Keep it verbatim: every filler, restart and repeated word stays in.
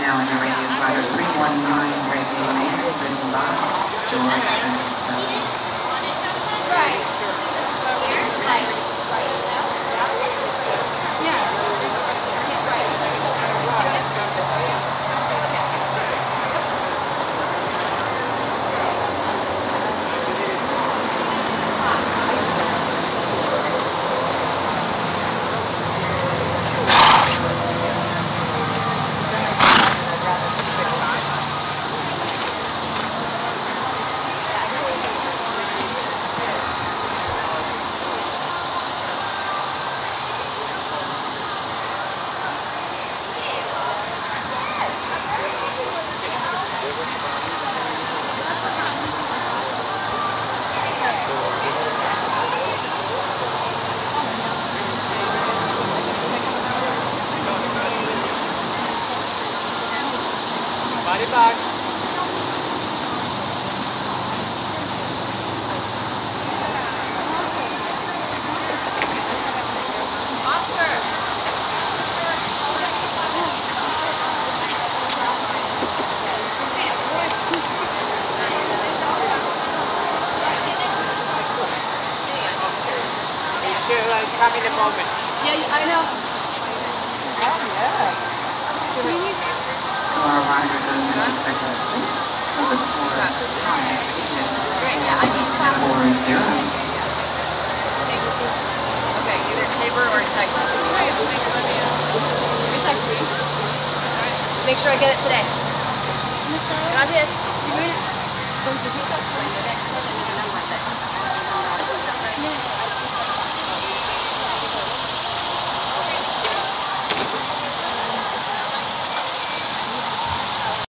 Now in the race rider three one nine, Regae Man, written by George Ventricelli. Body back. Oscar. You're like having a moment. Yeah, I know. Oh yeah. So our rider goes into second place with the score of Great, yeah, I need that. four zero. Okay, either paper or text. Let me text you. Make sure I get it today. Gracias.